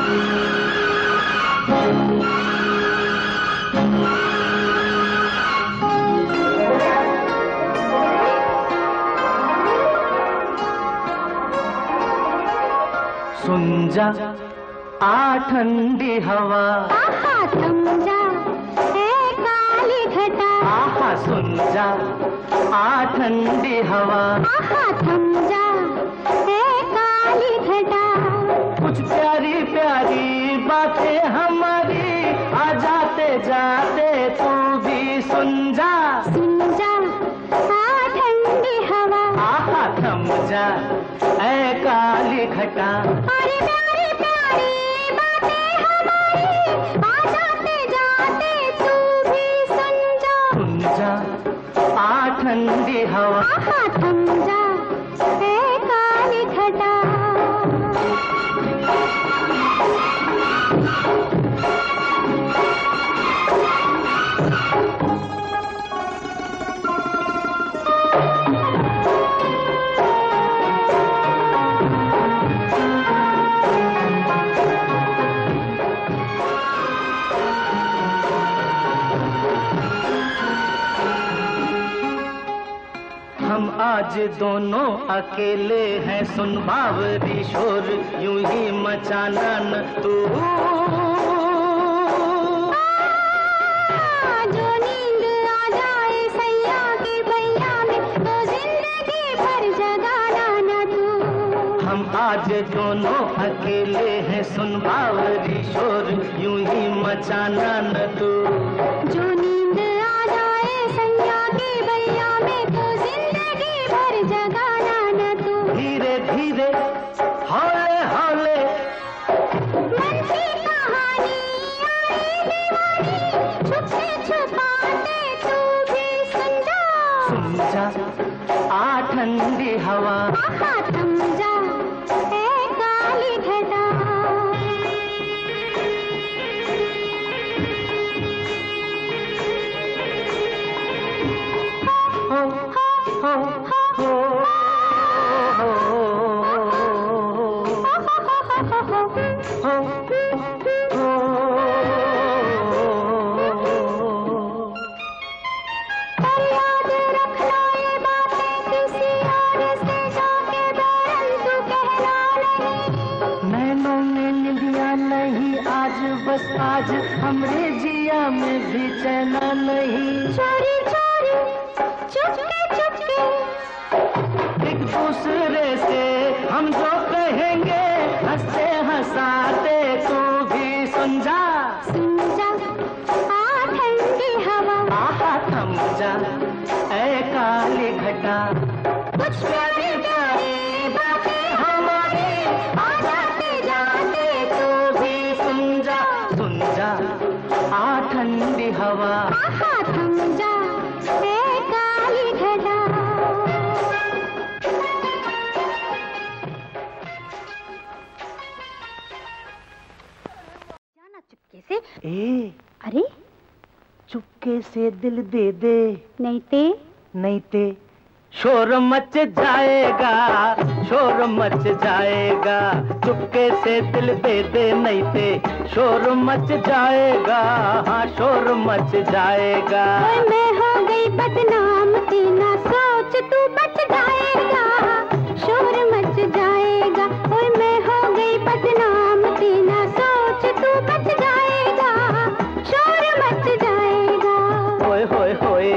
सुन जा आ ठंडी हवा, आहा थम जा ए काली घटा, आहा सुन जा आ ठंडी हवा, आहा थम जा ए काली घटा। कुछ प्यारी प्यारी बातें हमारी आ जाते जाते तू भी सुन जा आ ठंडी हवा, आहा थम जा ए काली घटा। अरे प्यारी प्यारी बातें हमारी आ जाते जाते तू भी सुन जा आ ठंडी हवा, आहा थम जा ए काली घटा। हम आज दोनों अकेले हैं, सुन बावरी शोर यूं ही मचाना न तू। जो नींद आ जाए सैया के भैया में तो जिंदगी भर जगाना न तू। हम आज दोनों अकेले हैं, सुन बावरी शोर यूं ही मचाना न तू। जो नींद आ जाए सैया के भैया में तो जिंदगी भर जगाना न तू। धीरे धीरे हौले हौले मन की कहानी आई दीवानी, छुपके छुपाते तू भी सुन जा आ ठंडी हवा, आहा थम जा ए काली घटा। हो हो हो याद रखना ये बातें किसी और से जाके बैरन तू कहना नहीं। नैनों में निंदिया नहीं आज, बस आज हमरे जिया में भी चैना नहीं। चोरी चोरी चुपके चुपके एक दूसरे से हम जो कहेंगे हंसते हंसाते तू भी सुन जा आ ठंडी हवा, आहा थम जा ए काली घटा। कुछ प्यारी प्यारी बातें हमारी आ जाते जाते तू भी सुन जा आ ठंडी हवा, आहा थम जा ए काली घटा। जाना चुपके से। ए अरे चुपके से दिल दे दे, नहीं ते शोर मच जाएगा, शोर मच जाएगा। चुपके से दिल दे दे नहीं ते शोर मच जाएगा, हाँ शोर मच जाएगा। ओए मैं हो गई बदनाम तेना सोच तू बच जाएगा, शोर मच जाएगा। ओए मैं हो गई बदनाम तेना सोच तू बच जाएगा, शोर मच जाएगा। होए होए होए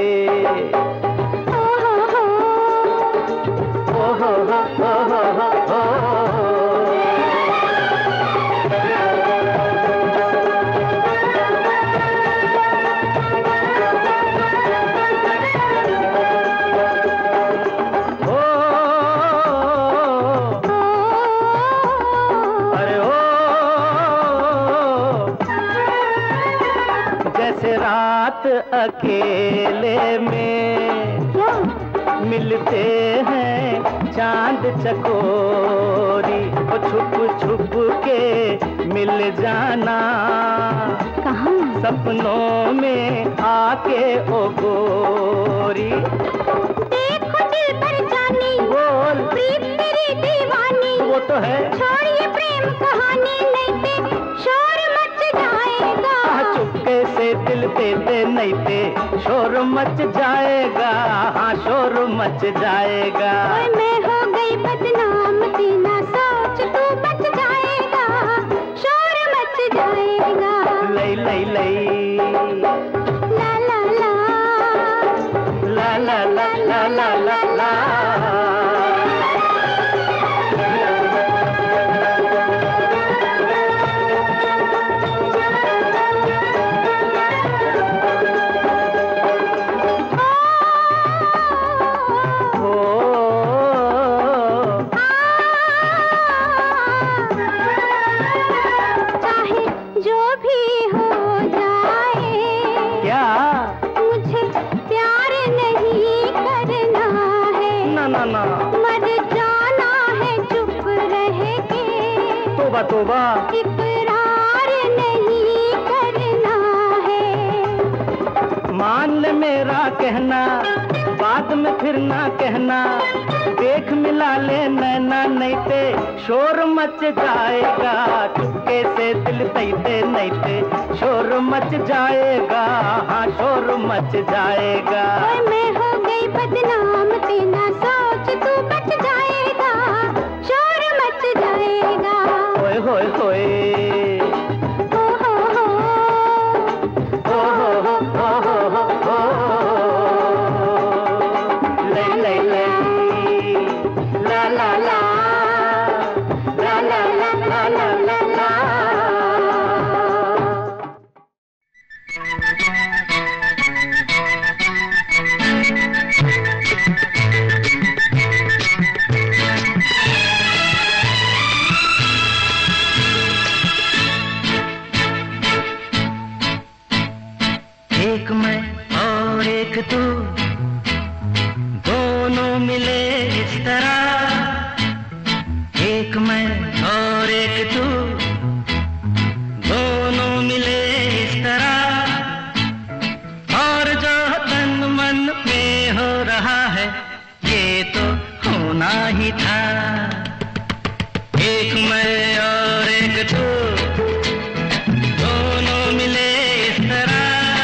जैसे रात अकेले में मिलते हैं चांद चकोरी, वो छुप छुप के मिल जाना कहाँ? सपनों में आके ओ गोरी। देखो दिल पर जानी बोल प्रीत तेरी दीवानी, वो तो है छोड़िए प्रेम कहानी नहीं ते दे दे नहीं ते शोर मच जाएगा, हाँ शोर मच जाएगा। ओए मैं हो गई बदनाम तेना सोच तू बच जाएगा, शोर मच जाएगा। लई लई लई ला ला ला ला ला ला ला ला ला ला। तोबा इकरार नहीं करना है। मान ले मेरा कहना, बाद में फिर ना कहना, देख मिला ले नैना नहीं ते शोर मच जाएगा। चुपके से दिल तैते नहीं ते शोर मच जाएगा, हाँ शोर मच जाएगा। ओए मैं हो गई बदनाम तेना सोच तू बच जाएगा, शोर मच जाएगा। होए होए होए ओ हो हो ओ हो हो हो ले ले ले ला ला ला ला ला ला ला ला ला। एक मैं और एक तू, दोनों मिले इस तरह। एक मैं और एक तू, दोनों मिले इस तरह। और जो तन मन में हो रहा है ये तो होना ही था। एक मैं और एक तू, दोनों मिले इस तरह।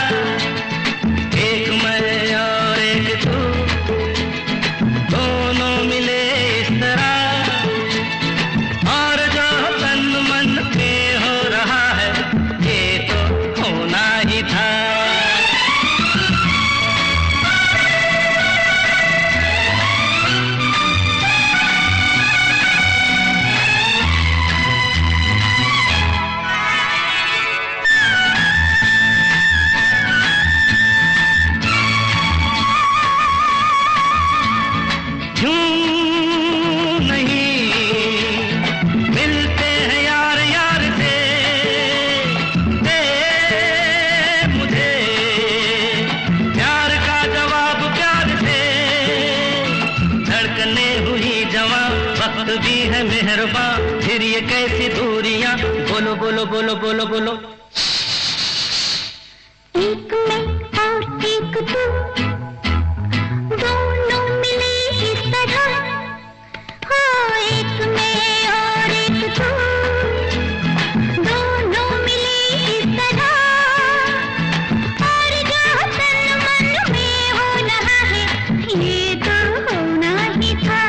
एक मैं और एक तू, दोनों मिले इस तरह। और जो तन मन में हो रहा है ये तो होना ही था। फिर ये कैसी दूरियां, बोलो बोलो बोलो बोलो बोलो। एक मैं और एक तू, दोनों मिले इस तरह। हो एक मैं और एक तू, दोनों मिले इस तरह। और जो तन मन में हो रहा है ये तो होना ही था।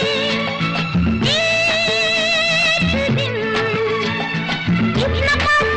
इतना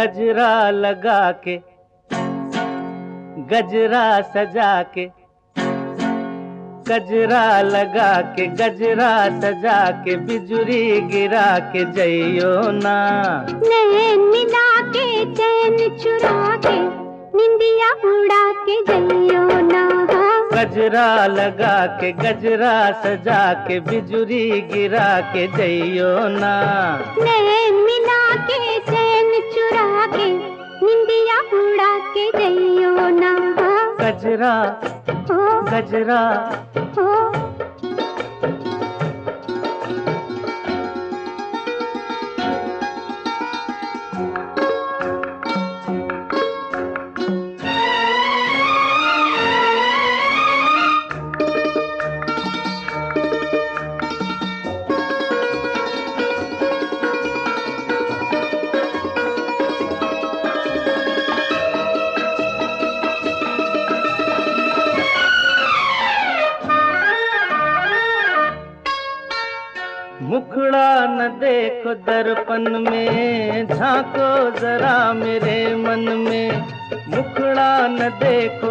गजरा लगा के गजरा सजा के, गजरा लगा के गजरा सजा के, बिजुरी गिरा के जइयो ना। नैन मिला के चैन चुरा के, निंदिया उड़ा के जइयो ना। गजरा लगा के गजरा सजा के, बिजुरी गिरा के जइयो ना। नैन मिला के चैन चुरा के, निंदिया उड़ा के जइयो ना। गजरा गजरा मुखड़ा न देखो दर्पण में, झांको जरा मेरे मन में। मुखड़ा न देखो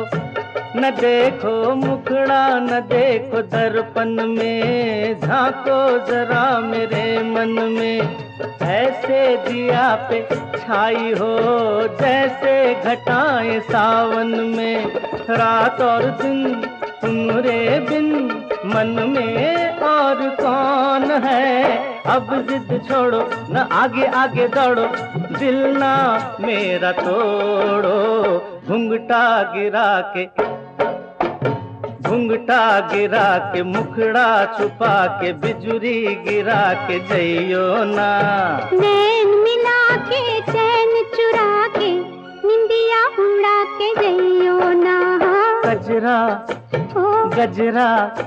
मुखड़ा न देखो दर्पण में, झांको जरा मेरे मन में। ऐसे दिया पे छाई हो जैसे घटाएं सावन में। रात और दिन तुम्हारे बिन मन में और कौन है। अब जिद छोड़ो न आगे आगे दौड़ो, दिल ना मेरा तोड़ो। घुंघटा गिरा के मुखड़ा छुपा के, बिजुरी गिरा के जइयो ना। नैन मिला के चैन चुरा के, निंदिया उड़ा के जइयो ना। गजरा गजरा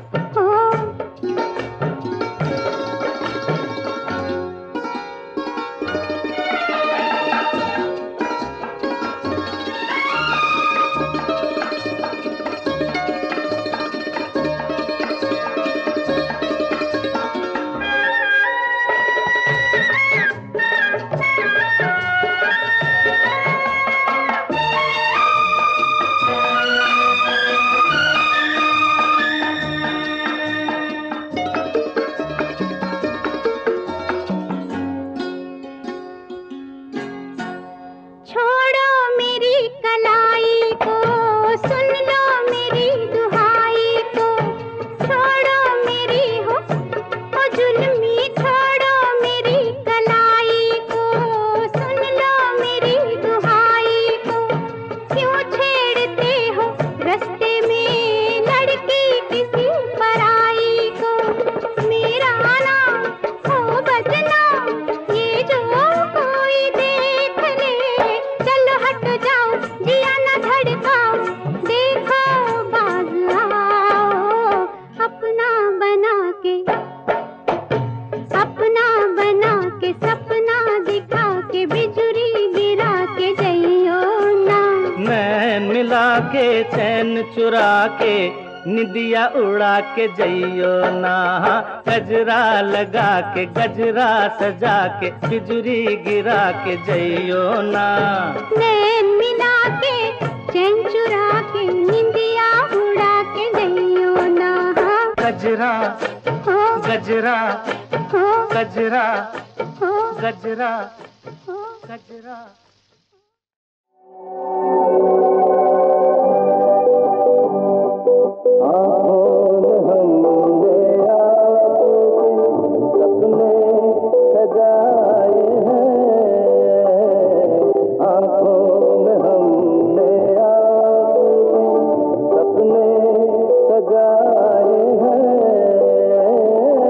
चैन चुरा के, निदिया उड़ा के जइयो ना। गजरा लगा के गजरा सजा के, बिजुरी गिरा के जइयो ना। नैन मिला के चैन चुरा के, निंदिया उड़ा के जइयो ना। गजरा गजरा गजरा गजरा गजरा।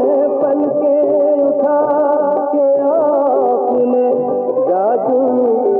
पलके उठा के आपने जादू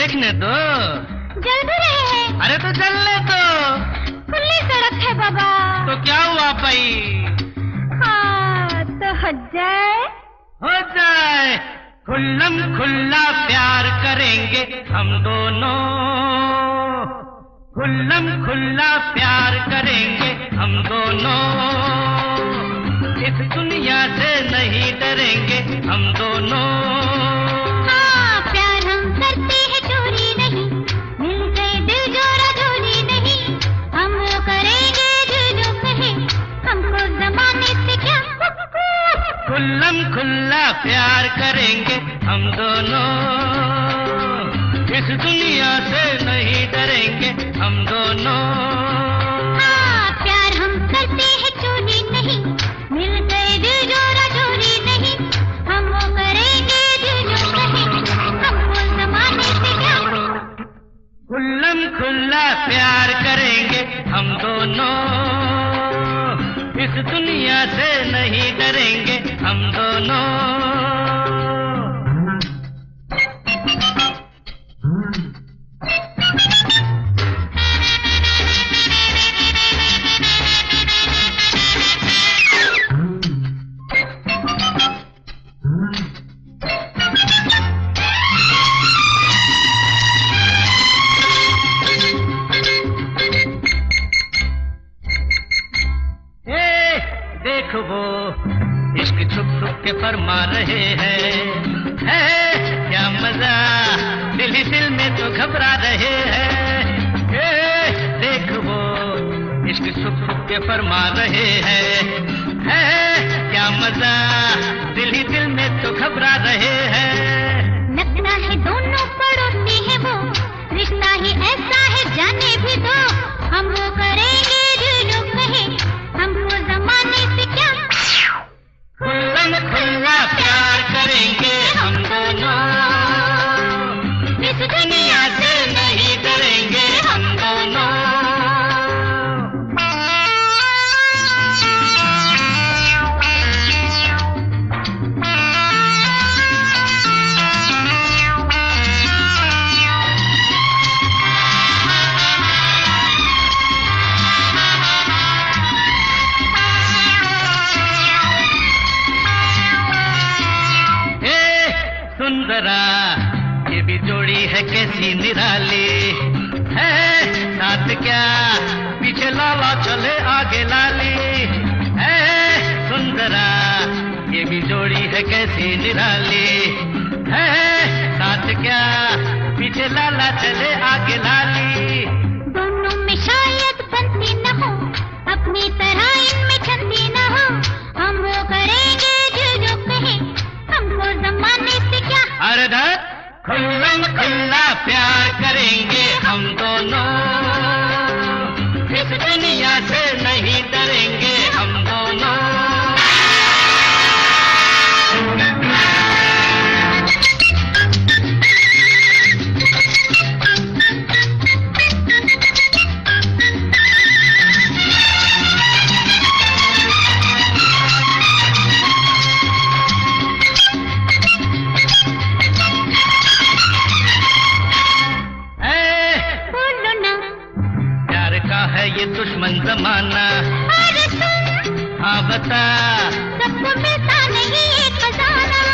देखने दो। जल भी रहे हैं। अरे तो जलने दो। खुली सड़क है बाबा। तो क्या हुआ भाई? हाँ तो हो जाए। हो जाए। खुल्लम खुल्ला प्यार करेंगे हम दोनों। खुल्लम खुल्ला प्यार करेंगे हम दोनों। इस दुनिया से नहीं डरेंगे हम दोनों। हाँ प्यार हम करते हैं चोरी नहीं, मिल गए दिल जोड़ा जोड़ी नहीं। हम वो करेंगे जो कहे, हमको जमाने से क्या। खुल्लम खुल्ला प्यार करेंगे हम दोनों। इस दुनिया से नहीं डरेंगे हम दोनों। हाँ प्यार हम करते हैं चोरी नहीं, मिल गए दिल जोड़ा जोड़ी नहीं। हम वो करेंगे जो कहे, हमको जमाने से क्या। खुल्लम खुल्ला प्यार करेंगे हम दोनों। इस दुनिया से नहीं डरेंगे हम दोनों। वो इश्क छुप छुप के फरमा रहे हैं। क्या मजा, दिल ही दिल में तो घबरा रहे हैं। देख वो इश्क छुप छुप के फरमा रहे हैं। क्या मजा, दिल ही दिल में तो घबरा रहे हैं। लगता है दोनों पड़ोसी है वो, रिश्ता ही ऐसा है जाने भी दो। हम वो करेंगे जो कहे, हमको जमाने से क्या। खुल्लम खुल्ला प्यार करेंगे हम दोनों। इस दुनिया से नहीं डरेंगे हम दोनों। ये भी जोड़ी है कैसी निराली है। साथ क्या पीछे लाला चले आगे लाली है। सुंदरा ये भी जोड़ी है कैसी निराली है। साथ क्या पीछे लाला चले आगे लाली। दोनों में शायद बनती न हो, अपनी तरह इनमें छंदी न हो। हम वो करेंगे जो कहे, हमको जमाने से क्या। अरे धत खुल्लम खुल्ला प्यार करेंगे हम दोनों। इस दुनिया से नहीं डरेंगे हम दोनों। ये दुश्मन जमाना। हाँ बता, सबको मिलता नहीं एक खजाना।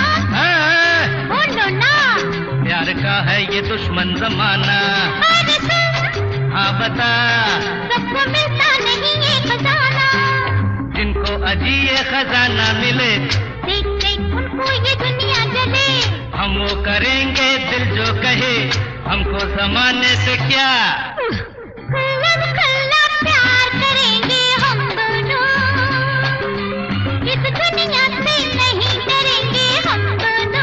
बोलो ना, प्यार का है ये दुश्मन जमाना। हाँ बता, सबको मिलता नहीं एक खजाना। जिनको अजी ये खजाना मिले, देख देख उनको ये दुनिया जले। हम वो करेंगे दिल जो कहे, हमको जमाने से क्या। खुल्लम खुल्ला प्यार करेंगे हम दोनों। इस दुनिया से नहीं डरेंगे हम दोनों।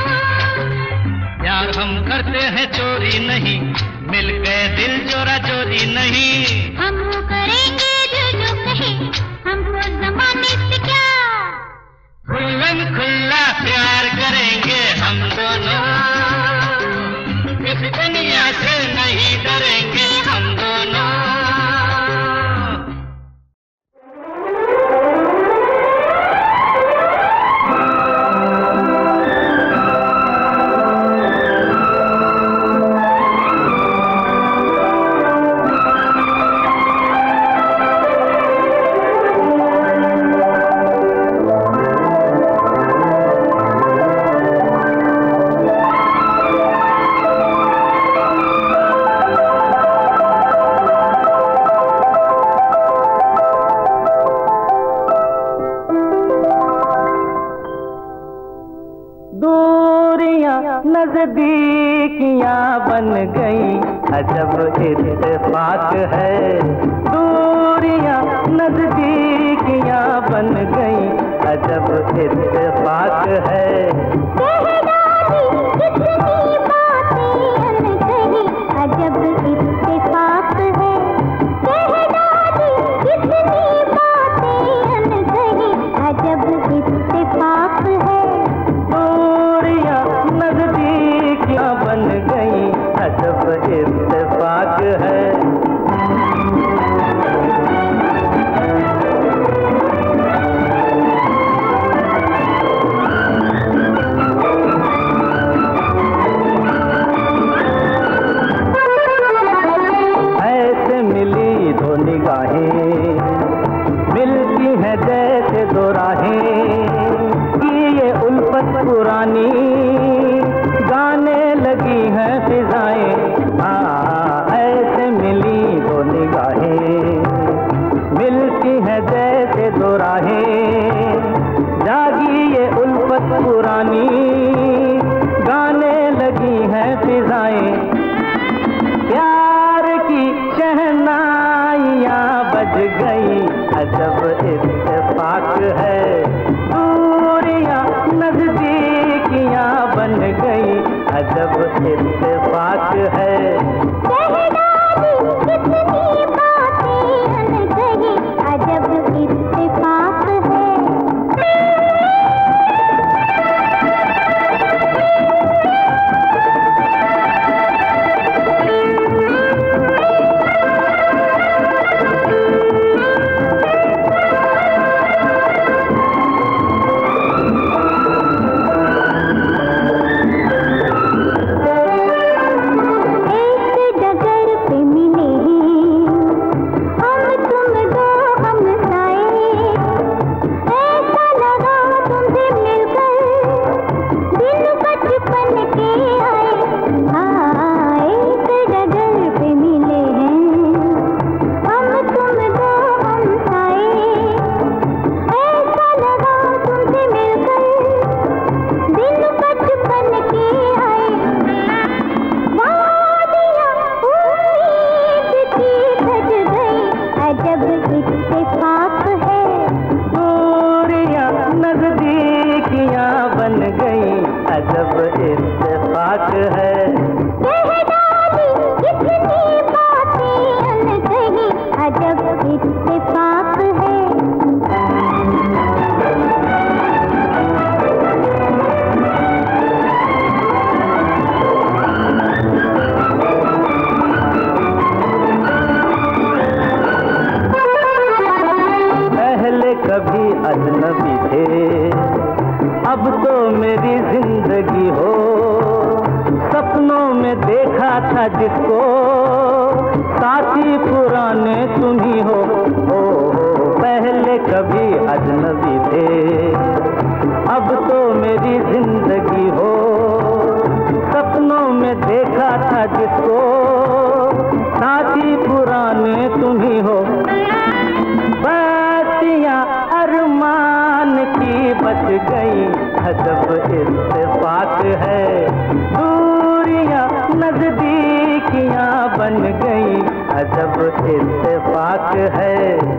प्यार हम करते हैं चोरी नहीं, मिल गए दिल जोरा जोरी नहीं। हम वो करेंगे जो कहे, हमको जमाने से क्या। खुल्लम खुल्ला प्यार करेंगे हम दोनों। इस दुनिया से नहीं डरेंगे हम दोनों। नजदीकियां बन गई, अजब इत्तेफाक है। दूरियां नजदीकियां बन गई, अजब इत्तेफाक है। कह डाली कितनी बातें अनकही, अजब इत्तेफाक है। कह डाली कितनी बातें अनकही, अजब इत्तेफाक है। दूरियां नजदीकियां बन गई, अजब इत्तेफाक है। ऐसे मिली दो निगाहें, मिलती हैं जैसे दो राहें, कि ये उल्फत पुरानी गाने लगी हैं फिजाएं। ऐसे मिली दो निगाहें, मिलती हैं जैसे दो राहें, जागी ये उल्फत पुरानी गाने लगी हैं फिजाएं। प्यार की शहनाइयां बज गई, अजब इत्तेफाक है। दूरियां नजदीकियां बन गई, अजब इत्तेफाक है। कह डाली कितनी बातें अनकही, अजब इत्तेफाक है। जिसको साथी पुराने तुम ही हो। पहले कभी अजनबी थे, अब तो मेरी जिंदगी हो। सपनों में देखा था जिसको साथी पुराने तुम ही हो। बातियां अरमान की बच गई, अजब इत्तेफाक है। दूरियां नजदीकियां बन गई, अजब इत्तेफाक है।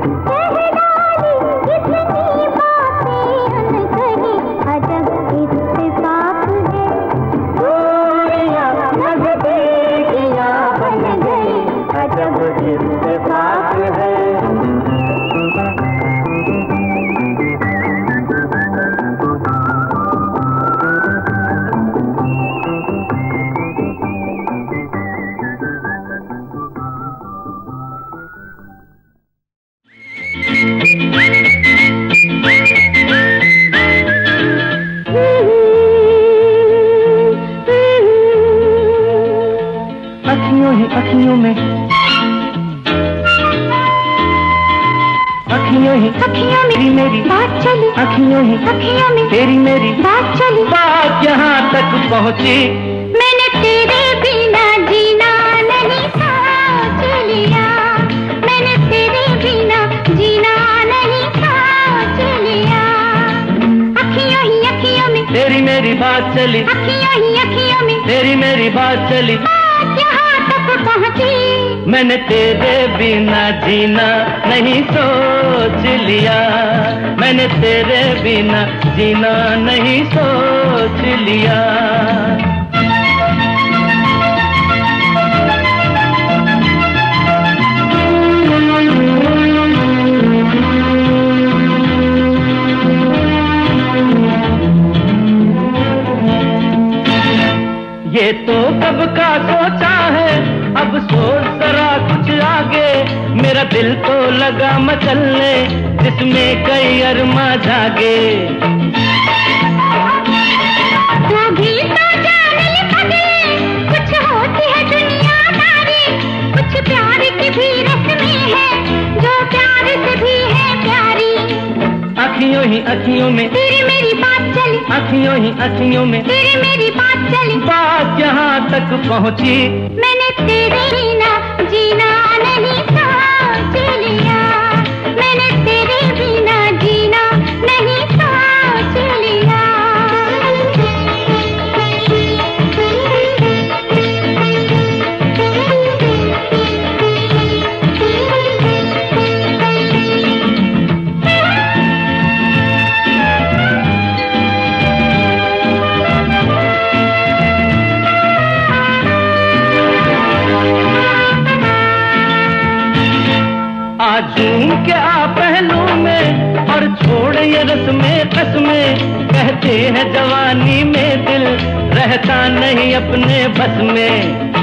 अखियों में तेरी मेरी बात चली, अखियों में तेरी मेरी बात चली। बात यहाँ तक पहुँची, मैंने तेरे बिना जीना नहीं सोच लिया। मैंने तेरे बिना जीना नहीं सोच लिया। अखियों में तेरी मेरी मेरी बात चली, अखियों ही अखियों में तेरी मेरी बात चली, बात यहाँ तक पहुँची। मैंने तेरे बिना जीना नहीं सोच लिया, मैंने तेरे बिना जीना नहीं सोच लिया। ये तो कब का सोचा है, अब सोच जरा कुछ आगे, मेरा दिल तो लगा मचलने जिसमें कई अरमा जागे। तू भी तो जान ले पगले, कुछ होती है दुनियादारी, कुछ प्यार की भी रस्में हैं जो प्यार से भी है प्यारी। अखियों ही अखियों में तेरी मेरी बात चली, अखियों ही अखियों में तेरी मेरी बात चली, बात यहाँ तक पहुँची। मैंने तेरे बिना जीना नहीं सोच लिया, मैंने तेरे बिना जीना नहीं सोच लिया। झूम के आ पहलू में और छोड़ ये रस्में कसमें, कहते हैं जवानी में दिल रहता नहीं अपने बस में।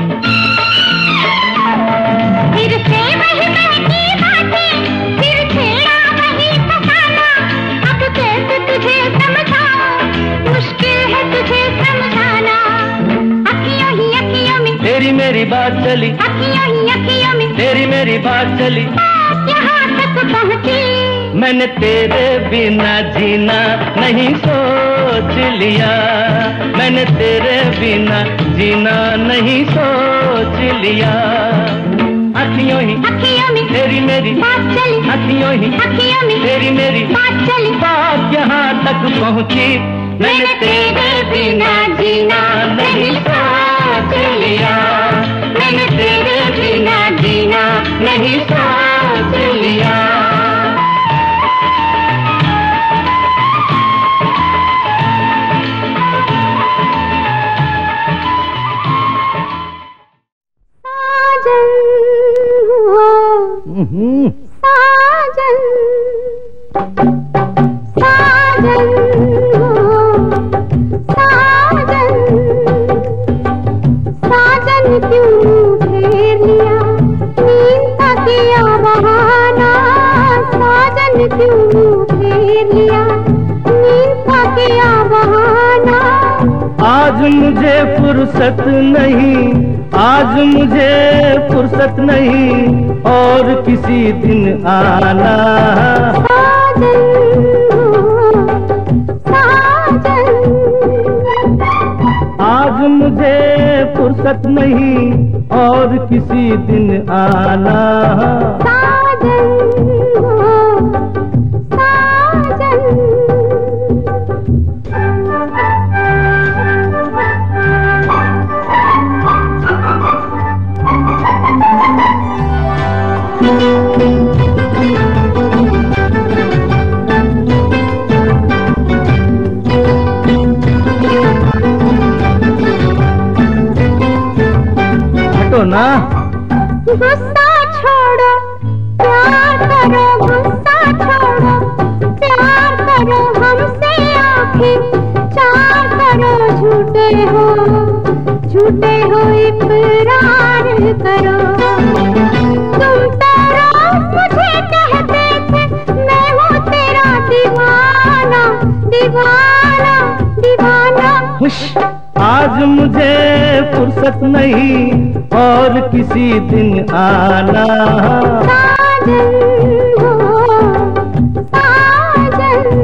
फिर से वही महकी बातें, फिर छेड़ा वही फसाना, अब कैसे तुझे समझाऊं, मुश्किल है तुझे समझाना। अखियों ही अखियों में तेरी मेरी बात चली, अखियों ही अखियों में तेरी मेरी बात चली, यहाँ तक पहुँची। मैंने तेरे बिना जीना नहीं सोच लिया, मैंने तेरे बिना जीना नहीं सोच लिया। अखियों ही अखियों में तेरी मेरी बात चली, अखियों ही अखियों में तेरी मेरी बात चली, बात यहाँ तक पहुँची। मैंने तेरे बिना जीना नहीं सोच लिया, मैंने तेरे बिना जीना नहीं सोच लिया। साजन साजन साजन साजन क्यों घेर लिया, नींद का किया बहाना, साजन क्यों घेर लिया, नींद का किया बहाना। आज मुझे फुर्सत नहीं, आज मुझे फुर्सत नहीं, और किसी दिन आना। साजन साजन आज मुझे फुर्सत नहीं, और किसी दिन आना। साजन साजन हटो ना। गुस्सा छोड़ो प्यार करो, गुस्सा छोड़ो प्यार करो, हमसे आंखें चार करो, झूठे हो इकरार करो। तुम तो रोज मुझे कहते थे मैं हूँ तेरा दीवाना, दीवाना दीवाना। खुश आज मुझे फुर्सत नहीं, और किसी दिन आना। साजन हो साजन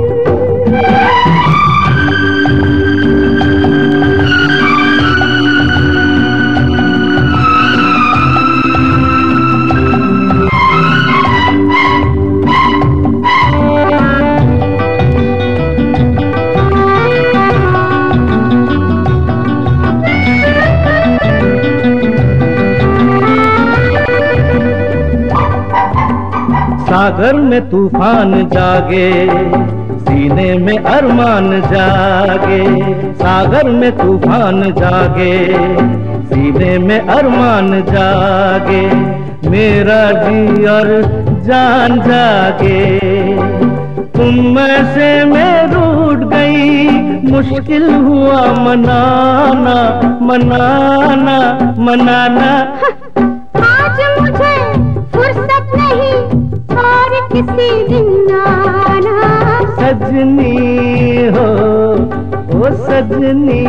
सागर में तूफान जागे, सीने में अरमान जागे। सागर में तूफान जागे, सीने में अरमान जागे। मेरा जी और जान जागे। तुम से मैं रूठ गई, मुश्किल हुआ मनाना मनाना मनाना। आज मुझे फुर्सत नहीं और किसी दिन आना। सजनी हो ओ सजनी,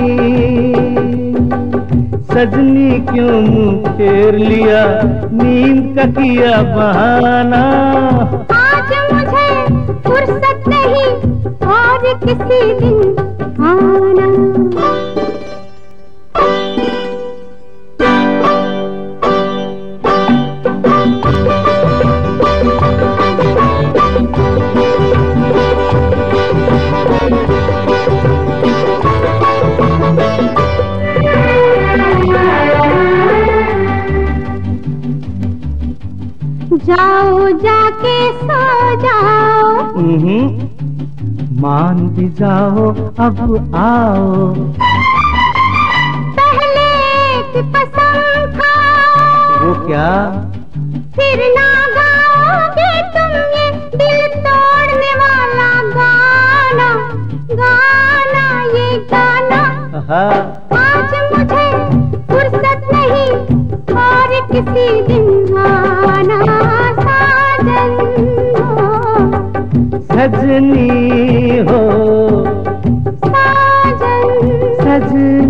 सजनी क्यों मुँह फेर लिया, नींद का किया बहाना। आज मुझे फुर्सत नहीं और किसी दिन आना। जाओ जाके सो जाओ। मान भी जाओ अब आओ। पहले की पसंद था वो क्या? फिर ना गाओगे तुम ये दिल तोड़ने वाला गाना, गाना ये गाना। आज मुझे फुर्सत नहीं और किसी दिन आना। साजन हो सजनी हो, साजन सजनी